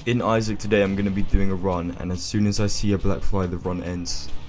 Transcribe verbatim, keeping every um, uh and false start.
In Isaac today I'm going to be doing a run, and as soon as I see a black fly the run ends.